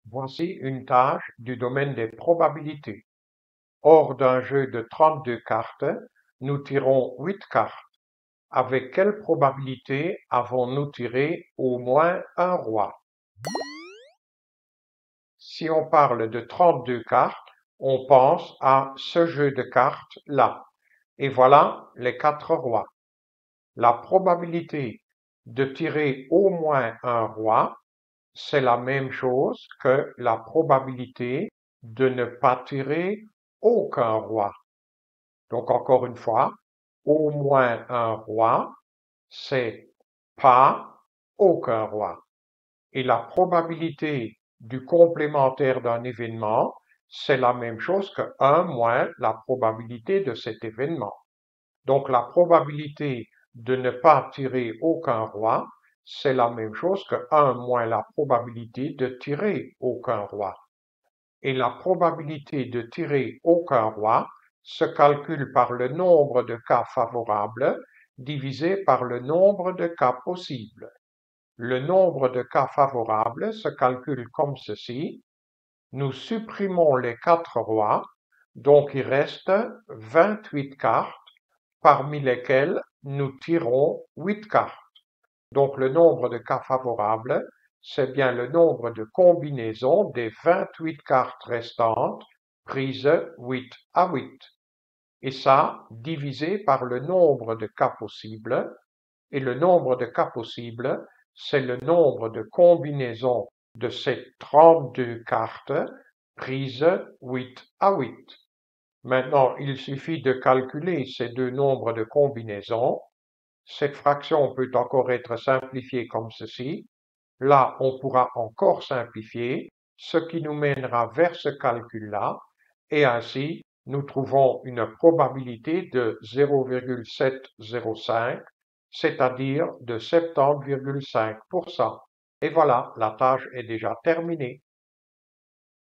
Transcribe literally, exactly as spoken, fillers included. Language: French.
Voici une tâche du domaine des probabilités. Hors d'un jeu de trente-deux cartes, nous tirons huit cartes. Avec quelle probabilité avons-nous tiré au moins un roi? Si on parle de trente-deux cartes, on pense à ce jeu de cartes-là. Et voilà les quatre rois. La probabilité de tirer au moins un roi, c'est la même chose que la probabilité de ne pas tirer aucun roi. Donc encore une fois, au moins un roi, c'est pas aucun roi. Et la probabilité du complémentaire d'un événement, c'est la même chose que un moins la probabilité de cet événement. Donc la probabilité de ne pas tirer aucun roi, c'est la même chose que un moins la probabilité de tirer aucun roi. Et la probabilité de tirer aucun roi se calcule par le nombre de cas favorables divisé par le nombre de cas possibles. Le nombre de cas favorables se calcule comme ceci. Nous supprimons les quatre rois, donc il reste vingt-huit cartes, parmi lesquelles nous tirons huit cartes. Donc le nombre de cas favorables, c'est bien le nombre de combinaisons des vingt-huit cartes restantes prises huit à huit. Et ça, divisé par le nombre de cas possibles. Et le nombre de cas possibles, c'est le nombre de combinaisons de ces trente-deux cartes prises huit à huit. Maintenant, il suffit de calculer ces deux nombres de combinaisons. Cette fraction peut encore être simplifiée comme ceci. Là, on pourra encore simplifier, ce qui nous mènera vers ce calcul-là, et ainsi, nous trouvons une probabilité de zéro virgule sept zéro cinq, c'est-à-dire de soixante-dix virgule cinq pour cent. Et voilà, la tâche est déjà terminée.